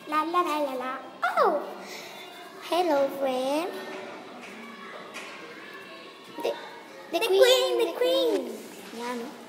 La la la la la. Oh, hello, friend. The queen, the queen. Yeah, no?